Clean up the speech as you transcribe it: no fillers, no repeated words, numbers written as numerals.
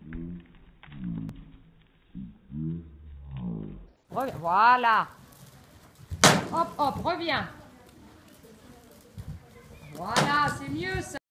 Voilà. Hop, hop, reviens. Voilà, c'est mieux ça.